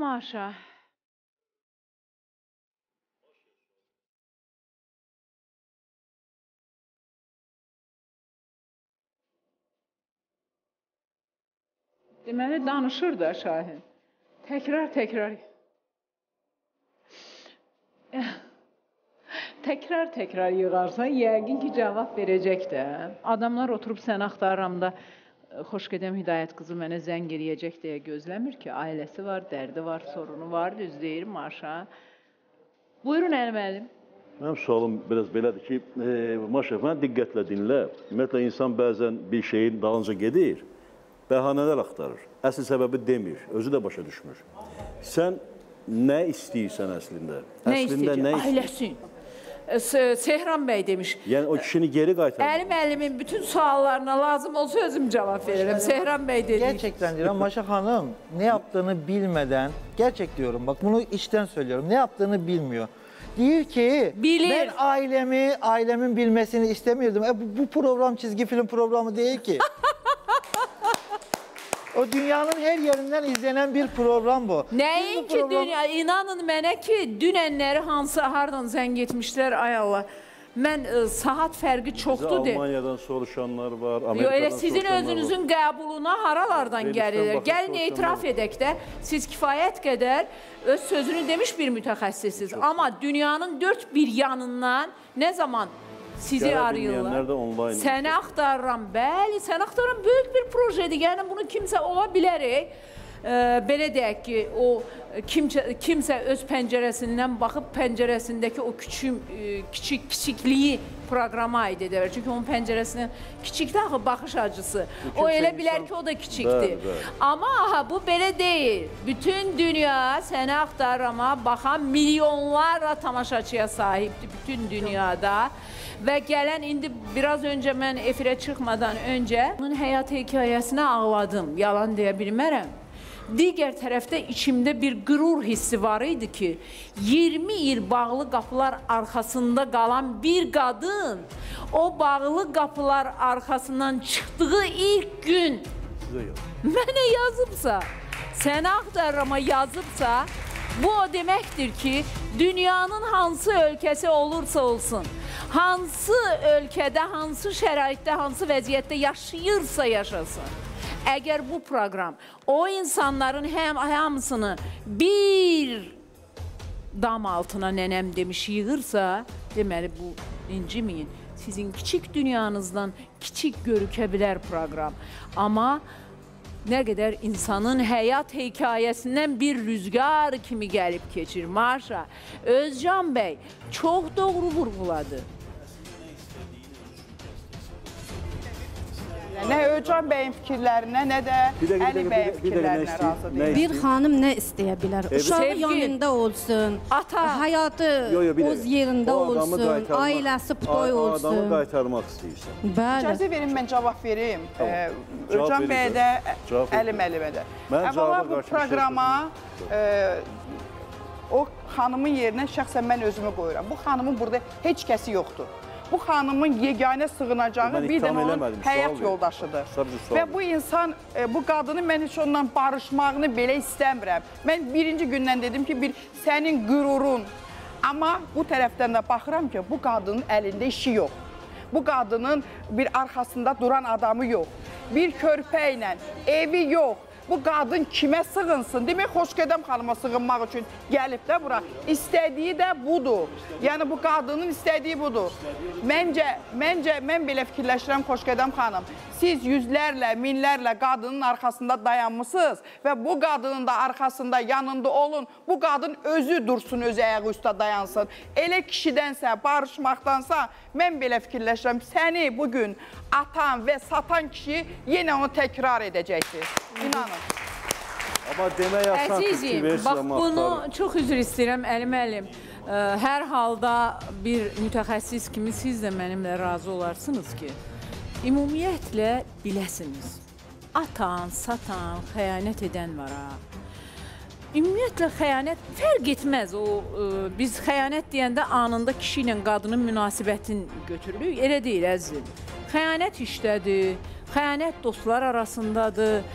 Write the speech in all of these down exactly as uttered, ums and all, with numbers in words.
Maşa. Deməli, danışır da Şahin. Təkrar, təkrar. Təkrar, təkrar yığarsan, yəqin ki, cavab verəcək də. Adamlar oturub səni axtarıramda, Xoşgədəm Hidayət qızı mənə zəng eləyəcək deyə gözləmir ki, ailəsi var, dərdi var, sorunu var, düz deyir Maşa. Buyurun Əli müəllim. Mənim sualım biraz belədir ki, e, Maşa, mən diqqətlə dinlə. Ümumiyyətlə, insan bəzən bir şeyin dalınca gedir, bəhanələr axtarır. Əsl səbəbi demir, özü də başa düşmür. Sən nə istəyirsən əslində? Nə istəyəcək? Ailəsin. Sehran bəy demiş. Yəni o kişini geri qaytarır. Əli müəllimin bütün suallarına lazım olsa özüm cavab verirəm. Sehran bəy dedi. Gerçekten diyorum Maşa Hanım ne yaptığını bilmeden, gerçek diyorum bak bunu içten söylüyorum, ne yaptığını bilmiyor. Diyor ki Bilir. ben ailemi, ailemin bilmesini istemiyordum. E, bu, bu program çizgi film programı değil ki. O dünyanın her yerinden izlenen bir program bu. Nəyin ki, program... dünya, inanın mənə ki, dünənləri hansı, hardan zəng etmişlər, ay Allah. Mən e, saat fərqi çoxdur de. Almaniyadan soruşanlar var, Amerikadan soruşanlar var. Elə sizin özünüzün var. qəbuluna haralardan gəlirlər. Gəlin etiraf edək də, siz kifayət qədər öz sözünü demiş bir mütəxəssisiz. Amma dünyanın dörd bir yanından nə zaman sizi arayırlar. Səni axtarıram, bəli, səni axtarıram, böyük bir projedir. Yəni bunu kimsə ola bilərək, e, belə deyək ki, o kimsə, kimsə öz pəncərəsindən baxıb pəncərəsindəki o küçük, e, kiçik, kiçikliyi proqrama aid edər. Çünki onun pəncərəsindən kiçikdə axı baxış açısı. O elə bilər ki, o da kiçikdir. Bəli, bəli. Amma aha, bu belə deyil. Bütün dünya səni axtarırama baxan milyonlarla tamaşaçıya sahibdir bütün dünyada. Və gələn, indi biraz öncə mən efirə çıxmadan öncə onun həyat hekayəsinə ağladım, yalan deyə bilmərəm. Digər tərəfdə içimdə bir qürur hissi var idi ki, iyirmi il bağlı qapılar arxasında qalan bir qadın o bağlı qapılar arxasından çıxdığı ilk gün mənə yazıbsa, səni axtarırama yazıbsa, bu o deməkdir ki, dünyanın hansı ölkəsi olursa olsun, hansı ölkədə, hansı şəraitdə, hansı vəziyyətdə yaşayırsa yaşasın. Əgər bu proqram o insanların həm hamısını bir dam altına nənəm demiş yığırsa, deməli bu inciməyin. Sizin kiçik dünyanızdan kiçik görükə bilər proqram. Amma nə qədər insanın həyat hekayəsindən bir rüzgar kimi gəlib keçir. Maşa, Özcan bəy çox doğru vurğuladı. Nə Özcan bəyin fikirlərinə, nə də Əli bəyin fikirlərinə razı deyil. Bir xanım nə istəyə bilər? Uşağı yanında olsun, ata, həyatı öz yerində olsun, ailəsi ptoy olsun. O adamı qaytarmaq istəyirsən. Bəli. İcazə verin, mən cavab verim. Özcan bəyə də, Əli müəllimə də. Əvvəla bu proqrama o xanımın yerinə şəxsən mən özümü qoyuram. Bu xanımın burada heç kəsi yoxdur. Bu xanımın yeganə sığınacağı bir dənə onun həyat yoldaşıdır. Və bu insan, bu qadını mən heç ondan barışmağını belə istəmirəm. Mən birinci gündən dedim ki, bir sənin qürurun. Amma bu tərəfdən də baxıram ki, bu qadının əlində işi yox. Bu qadının bir arxasında duran adamı yox. Bir körpə ilə evi yox. Bu qadın kimə sığınsın? Demək, Xoşgədəm xanıma sığınmaq üçün gəlib də bura. İstədiyi də budur. Yəni, bu qadının istədiyi budur. Məncə, məncə, mən belə fikirləşirəm, Xoşgədəm xanım. Siz yüzlərlə, minlərlə qadının arxasında dayanmışsınız və bu qadının da arxasında, yanında olun. Bu qadın özü dursun, öz ayağı üstə dayansın. Elə kişidənsə, barışmaqdansa, mən belə fikirləşirəm, səni bugün atan və satan kişi yenə onu təkrar edəcəkdir. İnanın. Amma demək yasan Əzizim, bax bunu çox üzr istəyirəm, Əli müəllim. Hər halda bir mütəxəssis kimi siz də mənimlə razı olarsınız ki, ümumiyyətlə biləsiniz, atan, satan, xəyanət edən var ha. Ümumiyyətlə xəyanət fərq etməz. O, biz xəyanət deyəndə anında kişi ilə qadının münasibətini götürürük. Elə deyil əzizim. Xəyanət işdədir, xəyanət dostlar arasındadır,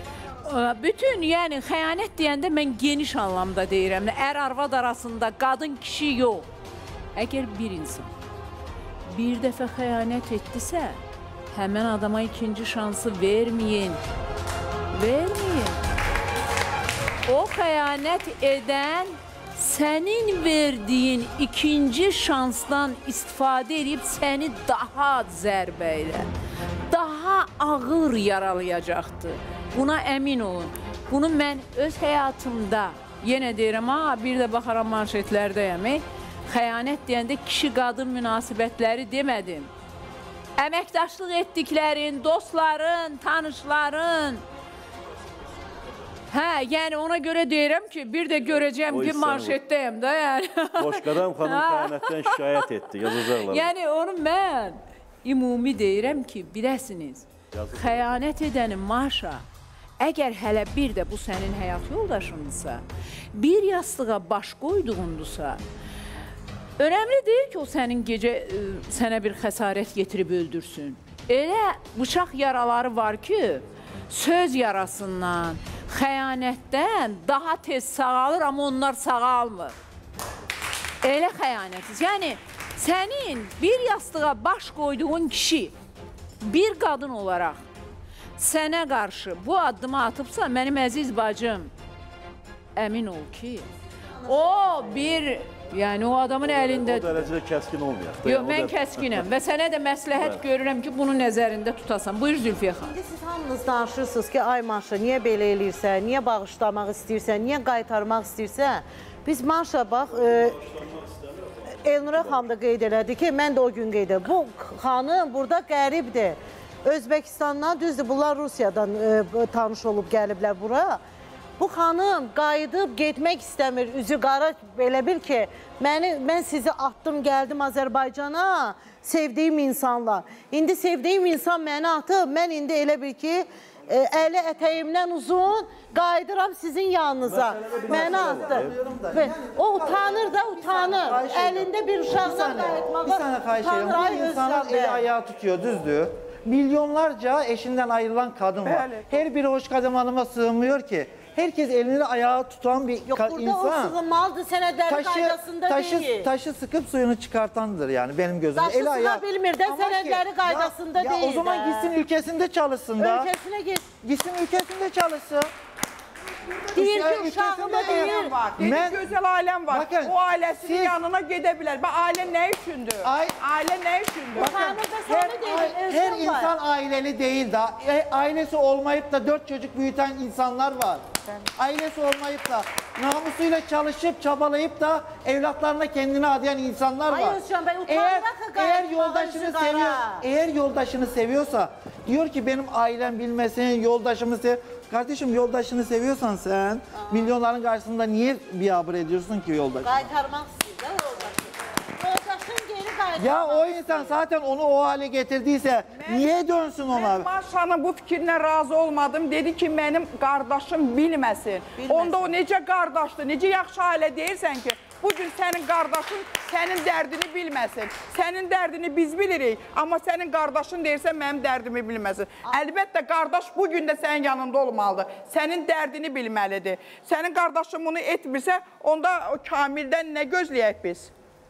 Bütün, yəni xəyanət deyəndə mən geniş anlamda deyirəm. Ər-arvad arasında qadın kişi yox. Əgər bir insan bir dəfə xəyanət etdisə, həmən adama ikinci şansı verməyin. Verməyin. O xəyanət edən sənin verdiyin ikinci şansdan istifadə edib səni daha zərbə ilə, daha ağır yaralayacaqdır. Buna əmin olun. Bunu mən öz həyatımda, yenə deyirəm, ha, bir də baxaram manşetlərdəyəm, xəyanət deyəndə kişi-qadın münasibətləri demədim. Əməkdaşlıq etdiklərin, dostların, tanışların. Hə, yəni ona görə deyirəm ki, bir də görəcəm ki, manşetdəyəm də, yəni. Boşqadam xanım xəyanətdən şikayət etdi, yazacaqlar. Yəni onu mən ümumi deyirəm ki, biləsiniz, xəyanət edənin Maşa, əgər hələ bir də bu sənin həyat yoldaşındırsa, bir yastığa baş qoyduğundursa, önəmli deyil ki, o sənin gecə sənə bir xəsarət getirib öldürsün. Elə bıçaq yaraları var ki, söz yarasından, xəyanətdən daha tez sağalır, amma onlar sağalmır. Elə xəyanətsiz. Yəni, sənin bir yastığa baş qoyduğun kişi, bir qadın olaraq sənə qarşı bu addımı atıbsa, mənim əziz bacım, əmin ol ki, o bir... Yəni, o adamın əlində... O dərəcədə kəskin olmayaq. Yox, mən kəskinəm və sənə də məsləhət görürəm ki, bunu nəzərində tutasan. Buyur Zülfiyə xanım. İndi siz hamınız danışırsınız ki, ay Maşa, niyə belə eləyirsən, niyə bağışlamaq istəyirsən, niyə qaytarmaq istəyirsən? Biz Maşa, bax, Elnura xanım da qeyd elədi ki, mən də o gün qeyd elədim. Bu xanım burada qəribdir. Özbəkistandan, düzdür, bunlar Rusiyadan tanış olub gəliblər bura. Bu xanım qayıdıb getmək istəmir, üzü qara belə bil ki, mən sizi atdım, gəldim Azərbaycana, sevdiyim insanla. İndi sevdiyim insan məni atıb, mən indi elə bil ki, əli ətəyimdən uzun, qayıdıram sizin yanınıza. Məni atdı. O utanır da, utanır. Əlində bir uşaqla qayıtmağa bir sənə xahiş edirəm, bu insanın eli ayağı tutuyor, düzdür? Milyonlarca eşindən ayrılan kadın var. Her biri hoş kadınlarıma sığmıyor ki. Herkes elini ayağı tutan bir Yok, insan. Yok burada o sığınmalıdır, senedlerin qaydasında taşı, değil. Taşı sıkıp suyunu çıkartandır yani benim gözümde. Taşı sığa bilmir de senedleri qaydasında ya, değil. Ya o zaman de. Gitsin ülkesinde çalışsın da. Ülkesine git. Gitsin ülkesinde çalışsın. Deyir ki, uşağımda deyir. Var. Benim gözəl ailəm var. Bakın, o ailəsinin siz... yanına gedə bilər. Bak, aile ne üçündür? Ay... Aile ne üçündür? Bakın, her, her, her insan aileli değil da, ailesi olmayıp da dört çocuk büyüten insanlar var. Ailesi olmayıp da, namusuyla çalışıp, çabalayıp da evlatlarına kendini adayan insanlar var. Hayır Hüsyan Bey, eğer, eğer yoldaşını seviyor, eğer yoldaşını seviyorsa, diyor ki benim ailem bilmesin, yoldaşımı sev... Kardeşim yoldaşını seviyorsan sen, aa, milyonların karşısında niye biabır ediyorsun ki yoldaşını? Kaytarmak istiyor yoldaşını. Yoldaşın geri kaytarmak. Ya o insan zaten onu o hale getirdiyse ben, niye dönsün ona? Ben Maşanın bu fikirine razı olmadım. Dedi ki benim kardeşim bilmesin. bilmesin. Onda o necə qardaşdır, necə yaxşı ailə deyirsən ki, bugün senin kardeşin senin derdini bilmesin. Senin derdini biz bilirik. Ama senin kardeşin deyirsən benim derdimi bilmesin. Elbette kardeş bugün de senin yanında olmalıdır. Senin derdini bilmelidir. Senin kardeşin bunu etmirsə, onda o Kamildən ne gözləyək biz?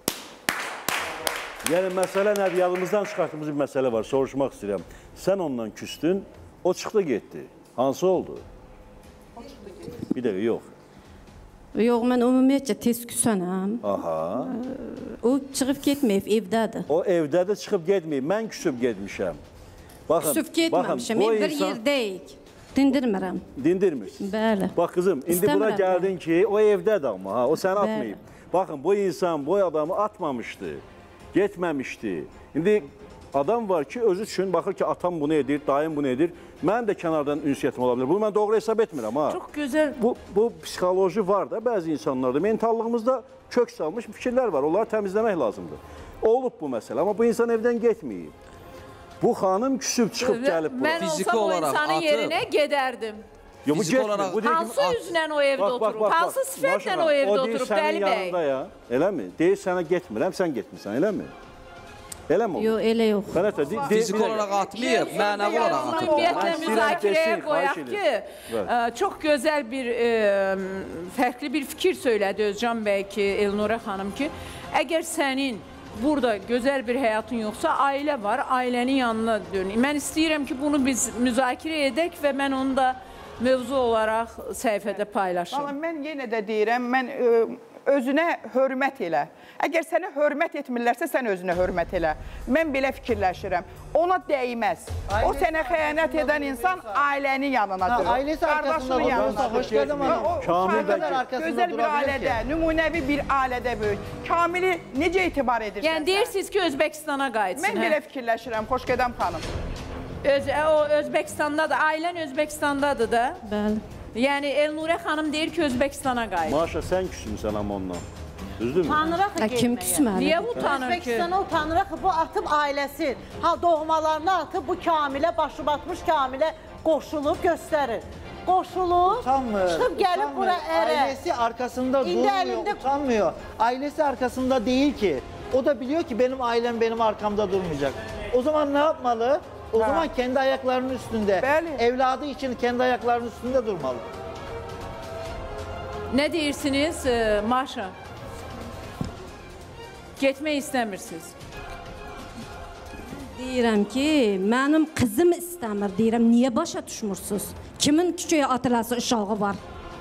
Yəni, məsələ nədir? Yadımızdan çıxartdığımız bir məsələ var. Soruşmaq istəyirəm. Sən ondan küstün, o çıxdı getdi. Hansı oldu? O çıxdı getdi. Bir dəqiqə, yox. Yox, mən ümumiyyətcə tez küsənəm. Aha. O çıxıb getməyib, evdədir. O evdədir, çıxıb getməyib. Mən küsüb getmişəm. Baxın, küsüb getməmişəm, ev bir yerdəyik. Dindirmirəm. Dindirmirsin? Bəli. Bax kızım, indi bura gəldin ki, o evdədir amma, ha, o səni atmayıb. Baxın, bu insan bu adamı atmamışdı, getməmişdi. İndi adam var ki, özü üçün baxır ki, atam bunu edir, dayım bunu edir. Mənim də kənardan ünsiyyətim ola bilər. Bunu mən doğru hesab etmirəm, ha. Çox gözəl. Bu, bu psixoloji var da bəzi insanlarda. Mentallığımızda kök salmış fikirlər var. Onları təmizləmək lazımdır. Olub bu məsələ, amma bu insan evdən getməyib. Bu xanım küsüb çıxıb gəlib bura. Mən olsam o insanın yerinə gedərdim. Yo, bu getmir. Bu hansı üzlə o evdə oturub? Hansı sifətlə o evdə oturub, Dəli bəy? Elə mi? Deyir, sənə getmirəm, sən getmirsən, elə mi? Elə mi olur? Yox, elə yox. Fənət bəy, Fizik olaraq atmayıb, mənəvi olaraq atıb. Ümumiyyətlə Mən müzakirəyə istəyirəm qoyaq desin, ki, xahiş ə, çox gözəl bir, ə, fərqli bir fikir söylədi Özcan bəy ki, Elnurə xanım ki, əgər sənin burada gözəl bir həyatın yoxsa, ailə var, ailənin yanına dön. Mən istəyirəm ki, bunu biz müzakirə edək və mən onu da mövzu olaraq səhifədə paylaşım. Vallahi mən yenə də deyirəm, mən ə, özünə hörmət elə. Əgər sənə hörmət etmirlərsə, sən özünə hörmət elə. Mən belə fikirləşirəm. Ona dəyməz. O sənə xəyanət edən insan ailənin yanınadır. Ailesi arkasında durursa, hoş geldin bana. Kamil Gözəl bir ailədə, nümunəvi bir ailədə böyük. Kamili necə etibar edirsən? Yəni deyirsiniz ki, Özbəkistana qayıtsın. Mən belə fikirləşirəm, xoş gedəm xanım. Öz, o Özbəkistandadır, ailən Özbəkistandadır da. Bəli. Yəni Elnurə xanım deyir ki, Özbəkistana qayıt. Maşa, sən küsmüsən amma ondan. Düzdürmü? Utanıraq getməyə. Kim küsməli? Niyə utanır ki? Özbəkistana utanıraq, bu atıb ailəsi, ha doğmalarını atıb bu Kamilə, başı batmış Kamilə qoşulub göstərir. Qoşulub, Utanmıyor. çıxıb gəlib utanmıyor. bura ərə. Ailesi arkasında İndi durmuyor, elinde- utanmıyor. Ailesi arkasında değil ki. O da biliyor ki benim ailem benim arkamda durmayacak. O zaman ne yapmalı? O Ha. zaman kendi ayaklarının üstünde, Bəli. evladı için kendi ayaklarının üstünde durmalı. Nə deyirsiniz e, Maşa? Getmək istəmirsiniz. Deyirəm ki, mənim qızım istəmir, deyirəm, niyə başa düşmürsünüz? Kimin küçüyə atılası uşağı var?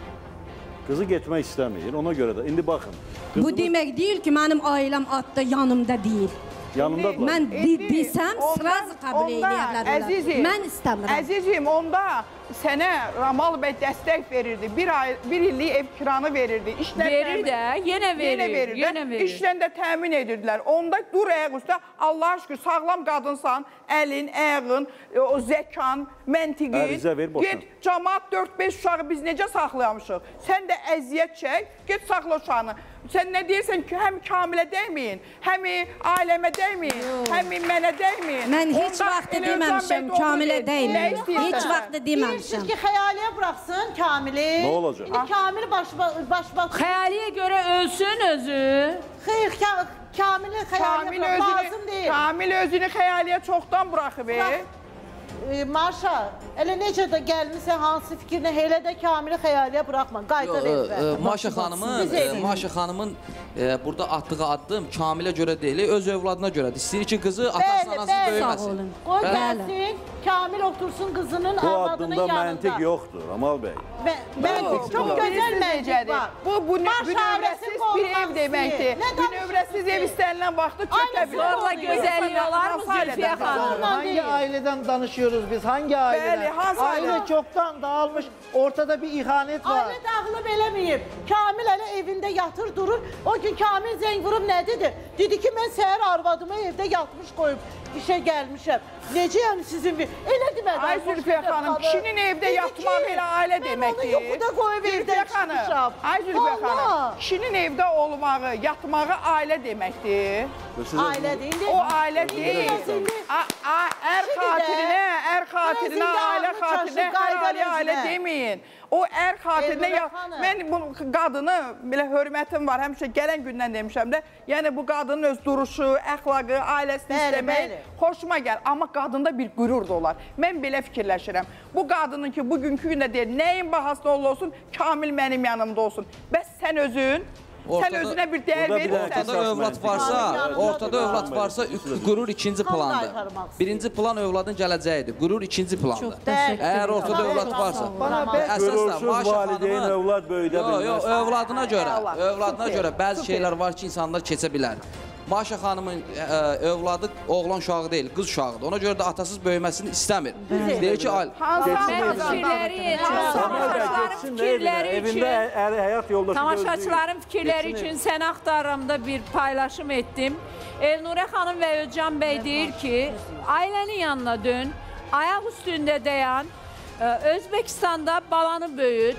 Qızı getmək istəmir, ona görə də. İndi baxın. Bu qızımız demək deyil ki, mənim ailəm atda yanımda deyil. yanındadılar. Mən de- desəm, sıraz qəbul eləyərlər. Əzizim, Mən istəmirəm. Əzizim, onda sənə Ramal bəy dəstək verirdi. Bir, ay, bir illik ev kiranı verirdi. İşlər Verir təmin- də, yenə verir, Yenə verir. yenə də. verir. İşlə də təmin edirdilər. Onda dur ayaq üstə, Allah'a şükür sağlam qadınsan, əlin, ayağın, o zəkan, məntiqin. Ərizə ver, boşan. Get, cəmaat dörd beş uşağı biz necə saxlayamışıq? Sən də əziyyət çək, get saxla uşağını. Sən nə deyirsən ki, həm Kamilə dəyməyin, həm ailəmə dəyməyin, həm mənə dəyməyin. Mən heç Onda vaxt elə deməmişəm, Özcan bəy Kamilə doğru dəyməyin. deyir. Nə istəyirsən Heç sən? vaxt Deyirsiniz deməmişəm. ki, xəyaliyə buraxsın Kamili. Nə olacaq? İndi Kamil başbat. Xəyaliyə görə ölsün özü. Xeyr, Ka- Kamili Kamil xəyaliyə burax, lazım özünü, deyil. Kamil özünü xəyaliyə çoxdan buraxıb. e. Bırax. E, Maşa, elə necə də gəlmisən, hansı fikrinə, elə də Kamili xəyaliyə buraxma, qaytar evə. Maşa xanımın, Biz eləyirik. Maşa xanımın e, burada atdığı addım Kamilə görə deyil, öz övladına görədir. İstəyir ki, qızı atası Bəli, anası bəli. böyüməsin. Sağ olun. Qoy Bəli. gəlsin, Kamil otursun qızının Bu arvadının addımda yanında. məntiq yoxdur, Ramal bəy. Mən, mən Bu- çox bu- gözəl bilirsiniz məntiq necədir? var. Bu, bu Baş bünövrəsiz ağrısı bir ev qorxmaq deməkdir. istəyir. Nə Bünövrəsiz ev danışırsınız? istənilən vaxtı çökə Aynısı bilər. Zorla gözəllik olar mı Zülfiyə xanım? Zorla Hangi değil. aileden danışıyoruz biz? Hangi aileden? Bəli, hansı Aile aile? çoktan dağılmış. Ortada bir ihanet var. Ailə dağılıb eləməyib. Kamil elə evində yatır durur. O gün Kamil zəng vurub nə dedi? Dedi ki, mən səhər arvadımı evdə yatmış qoyub işə gəlmişəm. Necə yəni sizin bir... Elə demədi. Ay Zülfiyə xanım, kişinin evdə yatmaq elə ailə deməkdir. Mən onu yuxuda qoyub evdən Zülfiyə xanım, çıxmışam. Ay Zülfiyə xanım, Allah! kişinin evdə olmağı, yatmağı ailə deməkdir. Ailə deyil. O ailə deyil. A- a- Ər Şimdi də xatirinə, ər xatirinə, əzində ailə ağlı xatirinə, çaşı, hər qayda ailə ailə özünə. deməyin. O ər xatirinə, Elnurə ya- xanım. mən bu qadını, belə hörmətim var, həmişə gələn gündən demişəm də, yəni bu qadının öz duruşu, əxlaqı, ailəsini Bəli, istəmək bəli. xoşuma gəl. Amma qadında bir qürur da olar. Mən belə fikirləşirəm. Bu qadının ki, bugünkü gündə deyir, nəyin bahasına olsun, Kamil mənim yanımda olsun. Bəs sən özün, sən Ortada- özünə bir dəyər Orada bir verirsən. Ortada Əsas övlad məntiq. varsa, Yanında ortada da- övlad varsa qürur ikinci Hamı plandır. qaytarmaq istəyir. Birinci plan övladın gələcəyidir. Qürur ikinci plandır. Çox təşəkkür Əgər edirəm. ortada Sağ övlad olun, varsa. sağ olun. Bana Amma- be- Əsas da Qürursuz Maşa valideyn xanımın- övlad böyüdə Yox, yox, bilməz. övladına görə, Əla, övladına super, görə bəzi super. şeylər var ki, insanlar keçə bilər. Maşa xanımın ə, övladı oğlan uşağı deyil, qız uşağıdır. Ona görə də atasız böyüməsini istəmir. Deyir ki, ay, Hansı Mən anadan? fikirləri üçün, Ramal bəy tamaşaçıların getsin də fikirləri evinə, üçün, evində əri həyat yoldaşı tamaşaçıların gözləyir. fikirləri Getsin üçün sən axtarımda bir paylaşım etdim. Elnurə xanım və Özcan bəy deyir ki, ailənin yanına dön, ayaq üstündə dayan, Özbəkistanda balanı böyüt,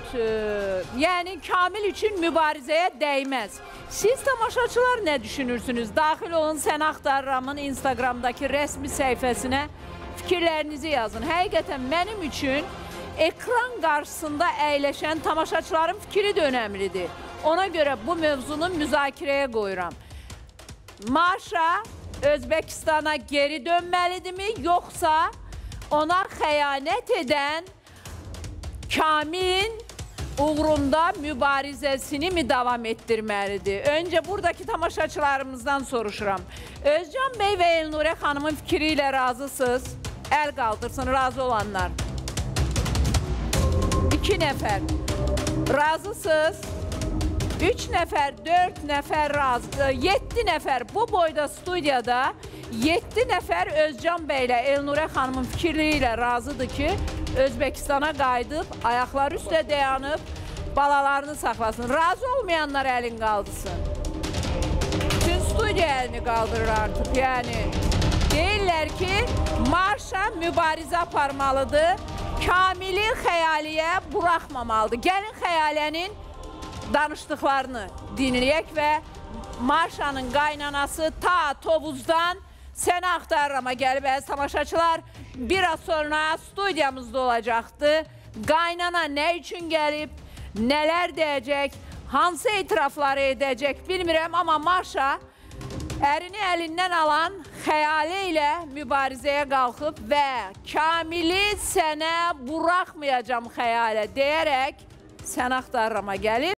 yəni Kamil üçün mübarizəyə dəyməz. Siz tamaşaçılar nə düşünürsünüz? Daxil olun Sən Axtarıramın Instagramdakı rəsmi səhifəsinə fikirlərinizi yazın. Həqiqətən mənim üçün ekran qarşısında əyləşən tamaşaçıların fikri də önəmlidir. Ona görə bu mövzunu müzakirəyə qoyuram. Maşa Özbəkistana geri dönməlidirmi, yoxsa ona xəyanət edən Kamilin uğrunda mübarizəsini mi davam etdirməlidir? Öncə buradakı tamaşaçılarımızdan soruşuram. Özcan bəy və Elnurə xanımın fikri ilə razısınız? Əl qaldırsın, razı olanlar. İki nəfər. Razısınız? Üç nəfər, dörd nəfər razı, yeddi nəfər bu boyda studiyada yeddi nəfər Özcan bəy ilə Elnurə xanımın fikirləri ilə razıdır ki, Özbəkistana qayıdıb, ayaqları üstə dayanıb, balalarını saxlasın. Razı olmayanlar əlin qaldırsın. Bütün studiya əlini qaldırır artıq. Yəni, deyirlər ki, marşa mübarizə aparmalıdır, Kamili xəyaliyə buraxmamalıdır. Gəlin xəyaliyənin danışdıqlarını dinləyək və Marşanın qaynanası ta Tovuzdan səni axtarırama gəlib, əziz tamaşaçılar, bir az sonra studiyamızda olacaqdı. Qaynana nə üçün gəlib, nələr deyəcək, hansı etirafları edəcək bilmirəm, amma Marşa ərini əlindən alan xəyali ilə mübarizəyə qalxıb və Kamili sənə buraxmayacam xəyalə deyərək səni axtarırama gəlib.